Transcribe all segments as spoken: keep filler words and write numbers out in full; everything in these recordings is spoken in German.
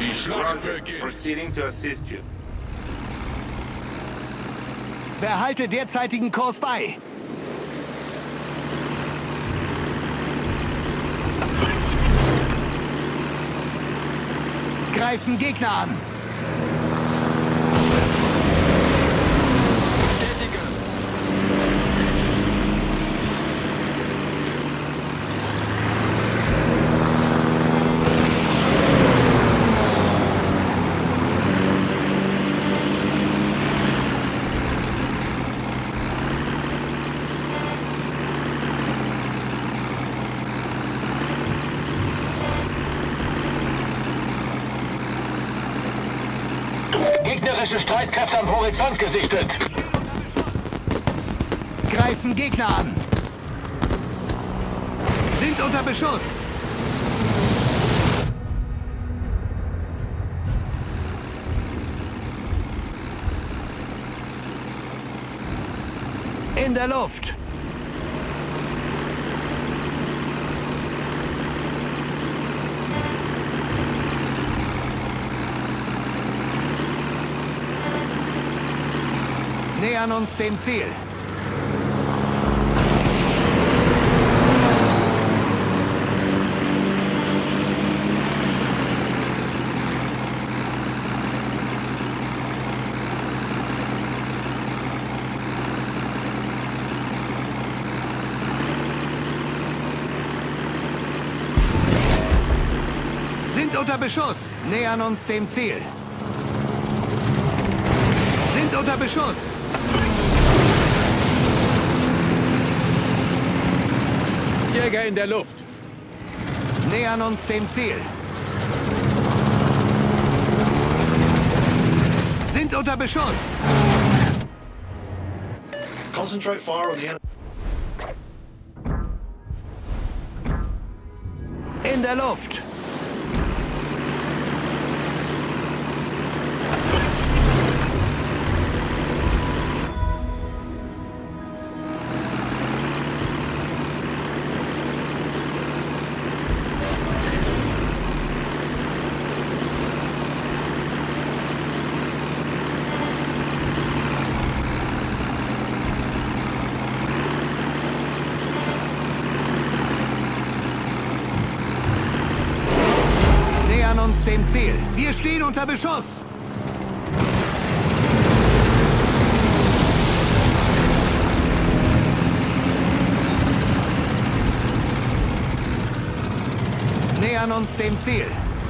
Die Schlacht Roger. beginnt. Proceeding to assist you. Behalte derzeitigen Kurs bei. Greifen Gegner an. Bestätige. Gegnerische Streitkräfte am Horizont gesichtet. Greifen Gegner an. Sind unter Beschuss. In der Luft. Nähern uns dem Ziel. Sind unter Beschuss. Nähern uns dem Ziel. Sind unter Beschuss. Jäger in der Luft. Nähern uns dem Ziel. Sind unter Beschuss. Concentrate fire on the enemy. In der Luft. Uns dem Ziel. Wir stehen unter Beschuss. Nähern uns dem Ziel.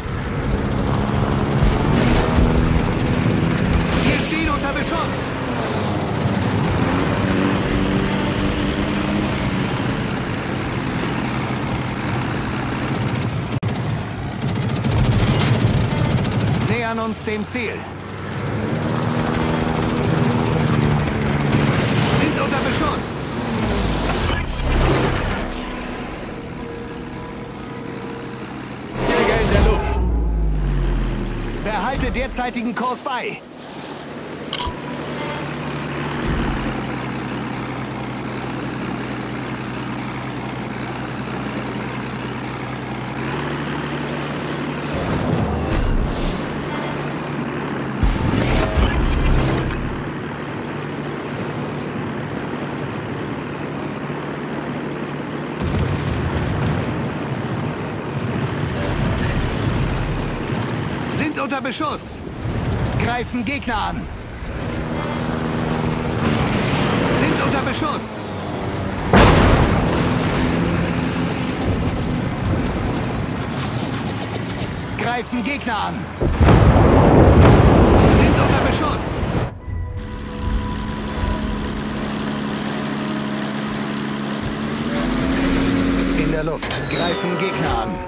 Wir stehen unter Beschuss. Nähern uns dem Ziel. Sind unter Beschuss. Jäger in der Luft. Behalte derzeitigen Kurs bei. Unter Beschuss. Greifen Gegner an. Sind unter Beschuss. Greifen Gegner an. Sind unter Beschuss. In der Luft. Greifen Gegner an.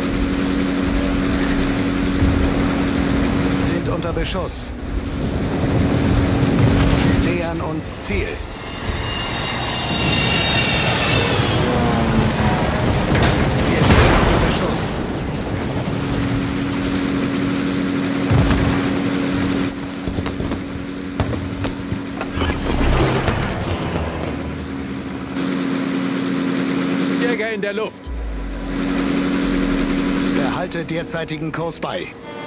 Beschuss. uns Ziel. Wir stehen unter Beschuss. Jäger in der Luft. Behalte derzeitigen Kurs bei.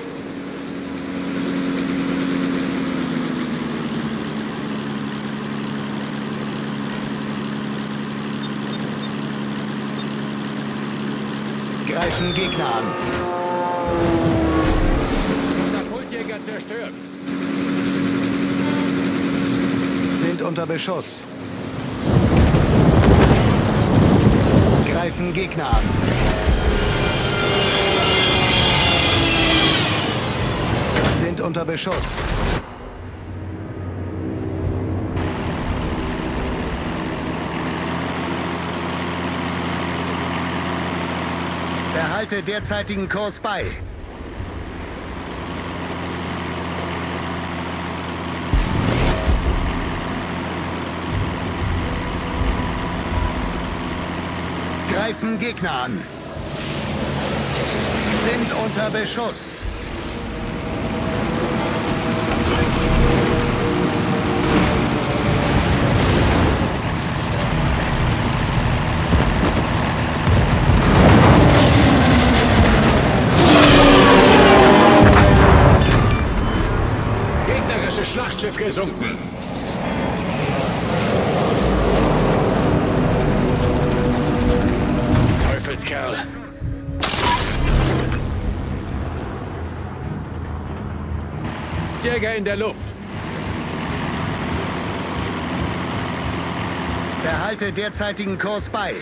Greifen Gegner an. Katapultjäger zerstört. Sind unter Beschuss. Greifen Gegner an. Sind unter Beschuss. Behalte derzeitigen Kurs bei. Greifen Gegner an. Sind unter Beschuss. Gegnerisches Schlachtschiff gesunken. Teufelskerl. Jäger in der Luft. Behalte derzeitigen Kurs bei.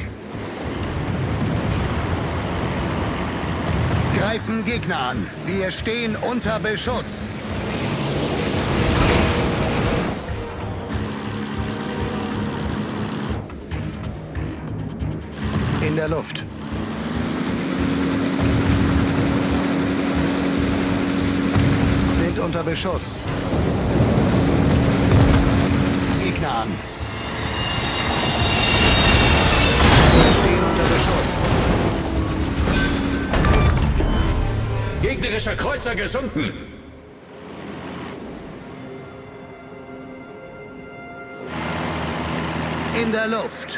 Greifen Gegner an. Wir stehen unter Beschuss. In der Luft. Sind unter Beschuss. Gegner an. Wir stehen unter Beschuss. Gegnerischer Kreuzer gesunken. In der Luft.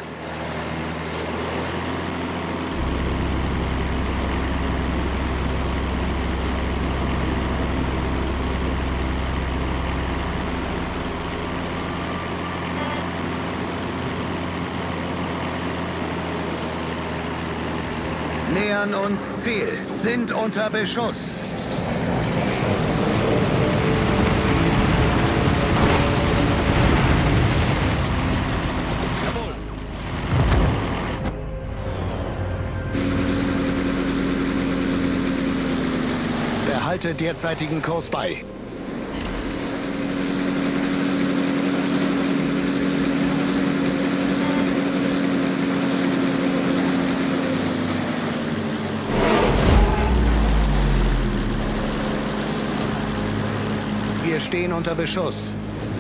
Nähern uns Ziel. Sind unter Beschuss. Jawohl. Behalte derzeitigen Kurs bei. Wir stehen unter Beschuss.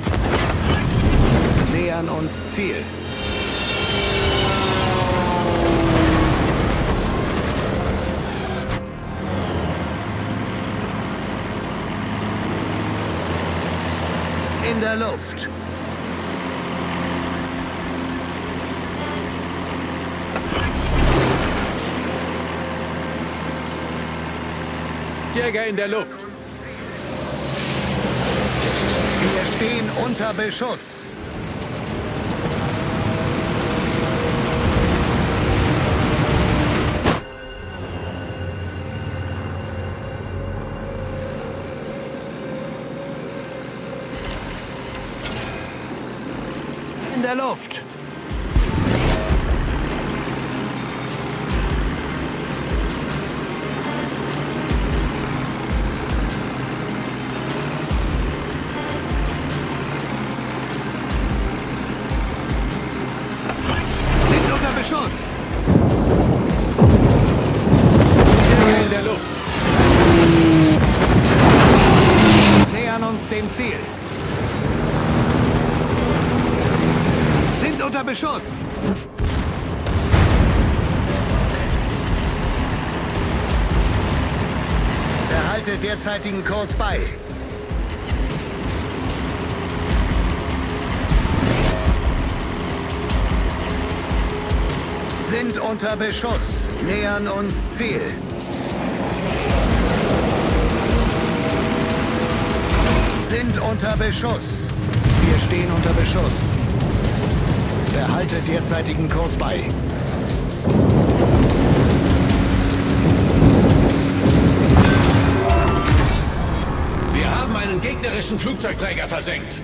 Nähern uns Ziel. In der Luft. Jäger in der Luft. Wir stehen unter Beschuss. In der Luft. Beschuss! Jäger in der Luft. Nähern uns dem Ziel. Beschuss! Behalte derzeitigen Kurs bei. Sind unter Beschuss. Nähern uns Ziel. Sind unter Beschuss. Wir stehen unter Beschuss. Behalte derzeitigen Kurs bei. Wir haben einen gegnerischen Flugzeugträger versenkt.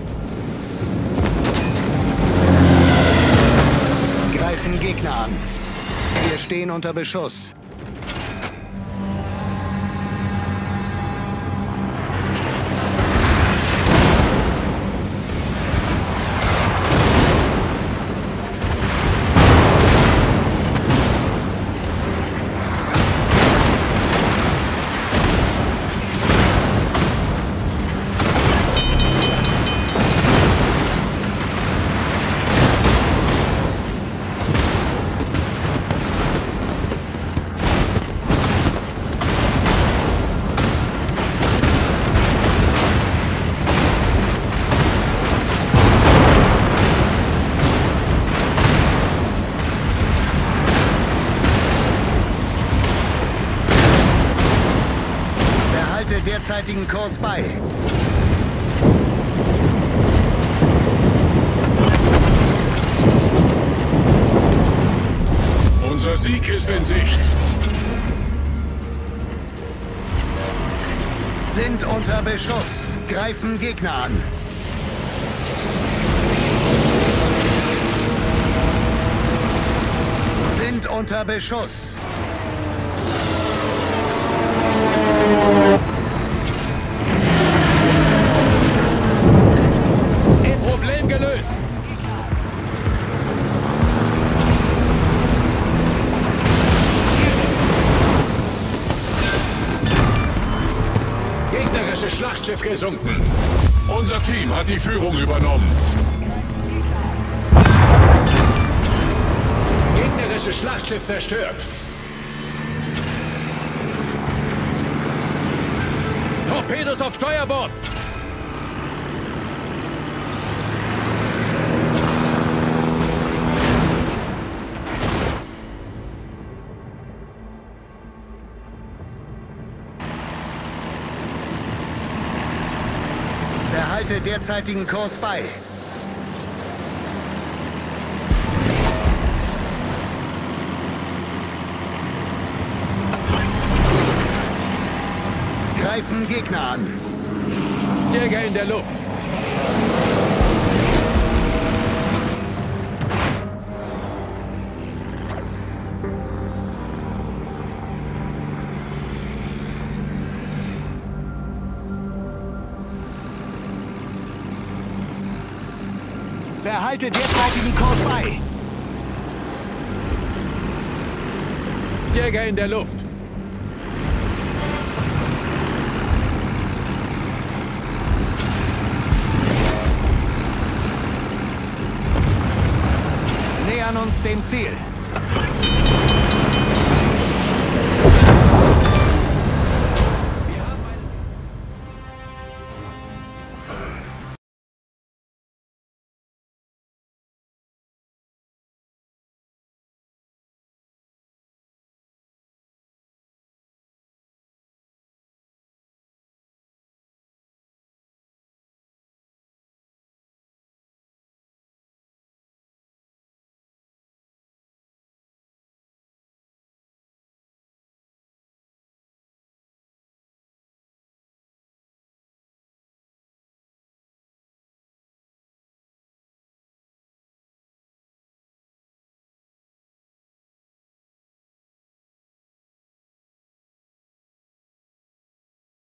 Greifen Gegner an. Wir stehen unter Beschuss. Derzeitigen Kurs bei. Unser Sieg ist in Sicht. Sind unter Beschuss. Greifen Gegner an. Sind unter Beschuss. Problem gelöst. Gegnerisches Schlachtschiff gesunken. Unser Team hat die Führung übernommen. Gegnerisches Schlachtschiff zerstört. Torpedos auf Steuerbord. Behalte derzeitigen Kurs bei. Greifen Gegner an. Jäger in der Luft. Behalte derzeitigen Kurs bei. Jäger in der Luft. Nähern uns dem Ziel.